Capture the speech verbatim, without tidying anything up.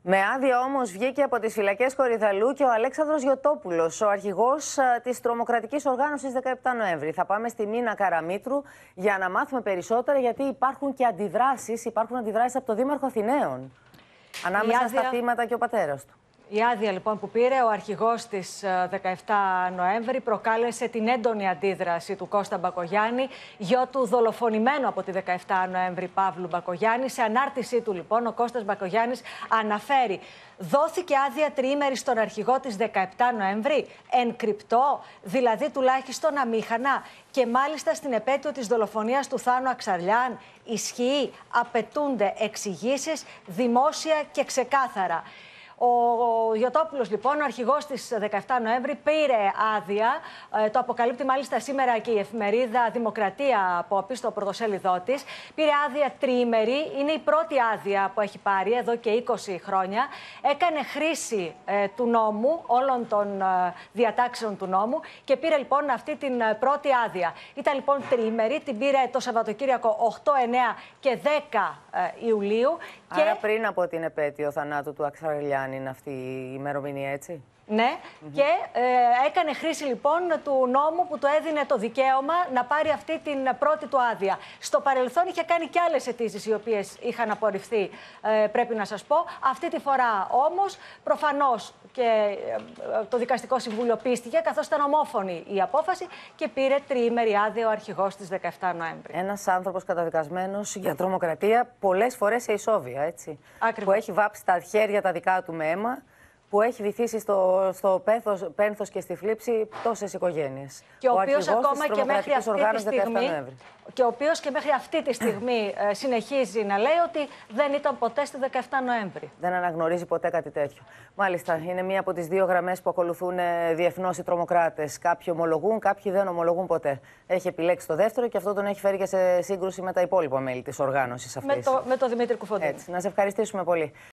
Με άδεια όμως βγήκε από τις φυλακές Κορυδαλλού και ο Αλέξανδρος Γιωτόπουλος, ο αρχηγός της τρομοκρατικής οργάνωσης δεκαεπτά Νοέμβρη. Θα πάμε στη Μίνα Καραμήτρου για να μάθουμε περισσότερα, γιατί υπάρχουν και αντιδράσεις, υπάρχουν αντιδράσεις από το Δήμαρχο Αθηναίων ανάμεσα άδεια... στα θύματα και ο πατέρας του. Η άδεια λοιπόν που πήρε ο αρχηγός της δεκαεπτά Νοέμβρη προκάλεσε την έντονη αντίδραση του Κώστα Μπακογιάννη, γιο του δολοφονημένου από τη δεκαεπτά Νοέμβρη Παύλου Μπακογιάννη. Σε ανάρτησή του λοιπόν ο Κώστας Μπακογιάννης αναφέρει: δόθηκε άδεια τριήμερη στον αρχηγό της δεκαεπτά Νοέμβρη, εν κρυπτό, δηλαδή τουλάχιστον αμήχανα, και μάλιστα στην επέτειο της δολοφονίας του Θάνου Αξαρλιάν. Ισχύει, απαιτούνται εξηγήσεις δημόσια και ξεκάθαρα. Ο Γιωτόπουλος, λοιπόν, ο αρχηγός της δεκαεπτά Νοέμβρη, πήρε άδεια. Ε, το αποκαλύπτει μάλιστα σήμερα και η εφημερίδα Δημοκρατία από πίσω στο πρωτοσέλιδό της. Πήρε άδεια τριήμερη. Είναι η πρώτη άδεια που έχει πάρει εδώ και είκοσι χρόνια. Έκανε χρήση ε, του νόμου, όλων των ε, διατάξεων του νόμου, και πήρε λοιπόν αυτή την ε, πρώτη άδεια. Ήταν λοιπόν τριήμερη. Την πήρε το Σαββατοκύριακο οκτώ, εννέα και δέκα ε, Ιουλίου. Άρα και... πριν από την επέτειο θανάτου του Αξαρλιάν είναι αυτή η ημερομηνία, έτσι. Ναι, mm-hmm. και ε, έκανε χρήση λοιπόν του νόμου που του έδινε το δικαίωμα να πάρει αυτή την πρώτη του άδεια. Στο παρελθόν είχε κάνει και άλλες αιτήσεις οι οποίες είχαν απορριφθεί, ε, πρέπει να σας πω. Αυτή τη φορά όμως προφανώς και ε, το Δικαστικό Συμβούλιο πίστηκε, καθώς ήταν ομόφωνη η απόφαση, και πήρε τριήμερη άδεια ο αρχηγός της δεκαεπτά Νοέμβρη. Ένας άνθρωπος καταδικασμένος για τρομοκρατία πολλές φορές σε ισόβια, έτσι. Ακριβώς. Που έχει βάψει τα χέρια τα δικά του με αίμα, που έχει βυθίσει στο, στο πέθος, πένθος και στη θλίψη τόσες οικογένειες. Και ο, ο οποίος ακόμα και μέχρι αυτή τη στιγμή, και ο οποίος και μέχρι αυτή τη στιγμή ε, συνεχίζει να λέει ότι δεν ήταν ποτέ στη δεκαεπτά Νοέμβρη. Δεν αναγνωρίζει ποτέ κάτι τέτοιο. Μάλιστα, είναι μία από τις δύο γραμμές που ακολουθούν διεθνώς οι τρομοκράτες. Κάποιοι ομολογούν, κάποιοι δεν ομολογούν ποτέ. Έχει επιλέξει το δεύτερο και αυτό τον έχει φέρει και σε σύγκρουση με τα υπόλοιπα μέλη της οργάνωσης αυτής. Με το, με το Δημήτρη Κουφοντίνη. Έτσι, να σε ευχαριστήσουμε πολύ.